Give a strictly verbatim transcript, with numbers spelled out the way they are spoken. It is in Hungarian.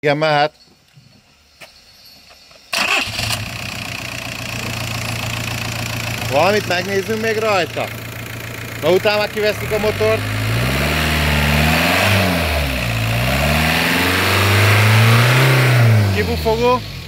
Igen, mehet. Valamit megnézzünk még rajta? Na utána már kiveszünk a motort. Kibufogó.